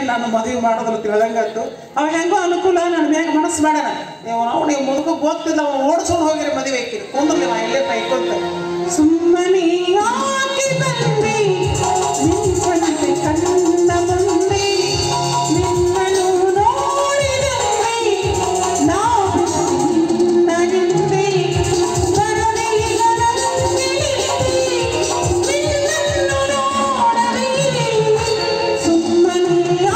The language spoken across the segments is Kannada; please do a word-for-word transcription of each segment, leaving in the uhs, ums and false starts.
ನಾನು ಮದುವೆ ಮಾಡೋದ್ರ ತಿಳಿದಂಗಾಯ್ತು. ಅವ ಹೆಂಗೋ ಅನುಕೂಲ ನನ್ನ ಮ್ಯಾಗ ಮನಸ್ಸು ಮಾಡ್ಯಾನ. ನೀವು ನಾವು ನೀವು ಮುದುಕ ಗೊತ್ತಿಲ್ಲ, ಅವ ಓಡಿಸ್ಕೊಂಡು ಹೋಗಿರಿ ಮದುವೆ ಹಾಕಿರಿ ಕುಂದ್ರಲಿ ನಾ ಇಲ್ಲೇ ಕೈಕೊಂತ ಸುಮ್ಮನೆ ಯಾಕೆ ತಂದೆ ನಿಂತಂತೆ ಕಣ್ಣ ಮುಂದೆ ನಿನ್ನನ್ನು ನೋಡಿದಂತೆ ನಾವು ನಗಿಂದೆ ಬರದೆ ನಿನ್ನನ್ನು ನೋಡದೆ ಸುಮ್ಮನೆ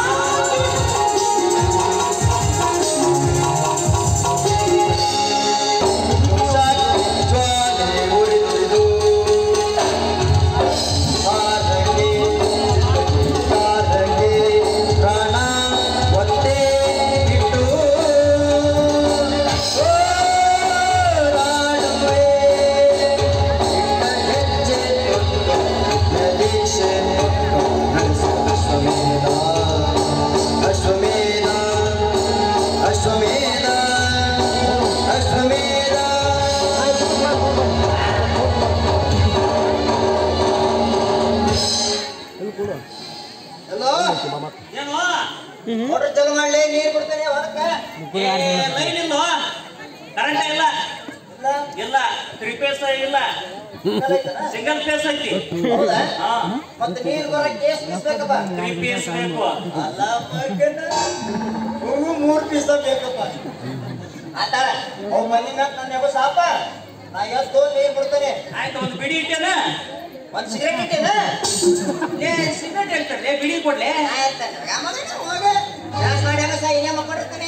ಮೋಟರ್ ಚಾಲು ಮಾಡ್ಲಿ, ನೀರು ಬಿಡ್ತೇನೆ ಹೊರಕ್ಕೆ. ಲೈನ್ ಇಲ್ಲ, ಕರೆಂಟ್ ಇಲ್ಲ ಇಲ್ಲ, ತ್ರೀ ಫೇಸ್ ಇಲ್ಲ, ಸಿಂಗಲ್ ಫೇಸ್ ಐತಿ. ಮತ್ತೆ ನೀರು ಬರಕ್ಕೆ ಎಷ್ಟು ಪೀಸ್ ಬೇಕಪ್ಪ? ತ್ರೀ ಪೀಸ್ ಬೇಕು. ಅಲ್ಲ ಮೂರು ಪೀಸ್ ಬೇಕಪ್ಪ. ಆತಾರ ಅವ್ ಮನಿ ಮ್ಯಾಗ ನನ್ನ ಯಾವ ಸಾಪ ನಾ ಎಷ್ಟು ನೀರು ಬಿಡ್ತೇನೆ. ಆಯ್ತು, ಒಂದು ಬಿಡಿ ಇಟ್ಟೇನ, ಒಂದು ಸಿಗರೇಟ್ ಇಟ್ಟೇನ? ಸಿಗರೇಟ್ ಹೇಳ್ತಾರೆ, ಬಿಡಿ ಕೊಡ್ಲೆ. ಆಯ್ತು ಹೋಗಿ ಡ್ಯಾನ್ಸ್ ಮಾಡಿ ಅಲ್ಲ ಸಾ ಇನ್ನೇ ಮಕ್ಕೊಂಡಿರ್ತಾನೆ.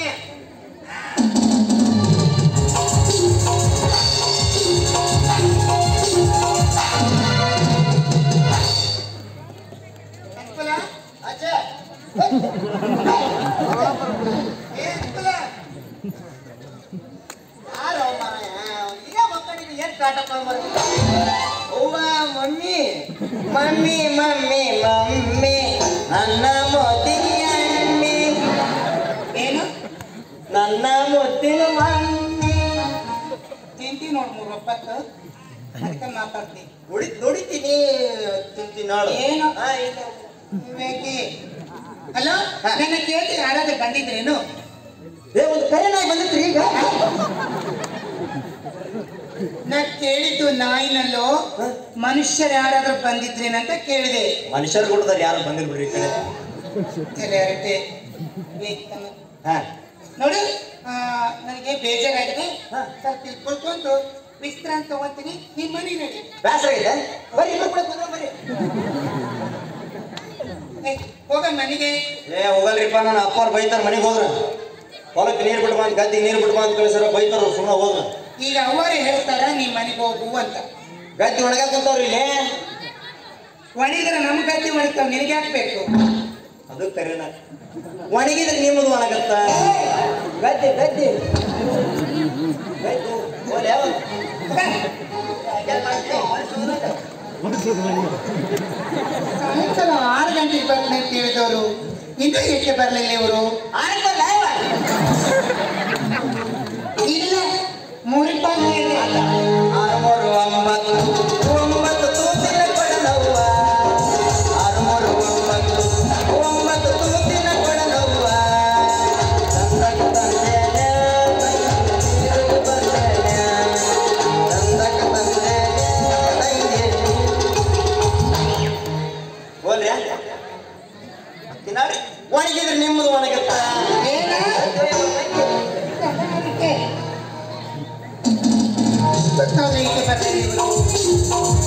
ಮಮ್ಮಿ ಮಮ್ಮಿ ಮಮ್ಮಿ ಮಮ್ಮಿ ನನ್ನ ಮುದ್ದಿನ ಅಣ್ಣಿ ಏನು ನನ್ನ ಮುದ್ದಿನ ಮಮ್ಮಿ ತಿಂತಿ ನೋಡ್ ಮೂರು ಒಪ್ಪತ್ತು ಅದಕ್ಕೆ ಮಾತಾಡ್ತೀನಿ. ದುಡಿ ದುಡಿತೀನಿ ತಿಂತೀನಿ ನೋಡು. ಏನು ಬೇಕಿ ಹಲೋ, ನನ್ನ ಕೇಳಿ ಯಾರಾದ್ರೂ ಬಂದಿದ್ರೇನು? ಏ ಒಂದು ಕರೆ ನಾಯಿ ಬಂದಿತ್ರಿ ಈಗ. ನಾ ಕೇಳಿದ್ದು ನಾಯಿನಲ್ಲೋ ಮನುಷ್ಯರು ಯಾರಾದ್ರೂ ಬಂದಿದ್ರೇನಂತ ಕೇಳಿದೆ. ಮನುಷ್ಯರು ಕೊಡದಾರ ಯಾರು ಬಂದಿರ್ ಬಿಡ್ರಿ ಈ ಕಡೆ. ತಲೆ ಹರಟೆ ಹಾ ನೋಡು, ನನಗೆ ಬೇಜಾರಾಗಿದೆ. ಸ್ವಲ್ಪ ಇಲ್ಲಿ ಕುತ್ಕೊಂಡು ವಿಶ್ರಾಂತಿ ತಗೋತೀನಿ. ನಿಮ್ಮ ಮನೆ ನಡಿ. ಬೇಸರ ಇದೆ ಬರ್ರಿ, ಇಬ್ರು ಕೂಡ ಕುಂದ್ರ ಬರ್ರಿ. ಹೋಗ ಮನೆಗೆ. ಏ ಹೋಗಲ್ರಿಪ್ಪ, ನನ್ನ ಅಪ್ಪ ಬೈತಾರ. ಮನೆಗೆ ಹೋದ್ರ ಹೊಲಕ್ಕೆ ನೀರು ಬಿಡ್ಬಾ ಅಂತ, ಗದ್ದಿಗೆ ನೀರು ಬಿಡ್ಬಾ ಅಂತ ಕಳಿಸಾರ, ಬೈತಾರ. ಸುಮ್ಮನೆ ಹೋದ್ರ ಈಗ ಅವರೇ ಹೇಳ್ತಾರ ನಿಮ್ಮ ಮನೆಗೆ ಹೋಗು ಅಂತ. ಗದ್ದಿ ಒಣಗಾಕ ಕುಂತಾವ್ರಿ ಇಲ್ಲಿ. ಒಣಗಿದ್ರೆ ನಮ್ಮ ಗದ್ದೆ ಒಣಗ್ತಾವ, ನಿನಗೆ ಹಾಕ್ಬೇಕು. ಅದು ಕರೆನ ಒಣಗಿದ್ರೆ ನಿಮ್ಮದು ಒಣಗತ್ತ. ಗದ್ದೆ ಗದ್ದೆ ಸಾಯಂಕಾಲ ಆರು ಗಂಟೆಗೆ ಬರ್ಲಿ ಅಂತ ಹೇಳಿದವರು ಇನ್ನೂ ಏಕೆ ಬರ್ಲಿಲ್ಲ ಇವರು? ಇಲ್ಲ, ಮೂರಿಪ್ಪಾಗಿ ಆರು ಮೂರು ಒಂಬತ್ತು ಒಂಬತ್ತು ತೂತಿನ ಕೊಡಲವ್ವ. ಆರು ಮೂರು ಒಂಬತ್ತು ಒಂಬತ್ತು ತೂತಿನ ಕೊಡಲವ್ವ. ಚಂದಕ ತಂದೇನೆ ತಂಗಿ ಬಂದೇನೆ, ಚಂದಕ ತಂದೇನೆ ತಂಗಿ ಹೋಲ್ರಿ ತಿನ್ನಾಡಿ. ಒಣಗಿದ್ರೆ ನಿಮ್ಮದು ಒಣಗತ್ತ. ಏಕೆ ಬರ್ಲಿಲ್ಲ ಇವರು?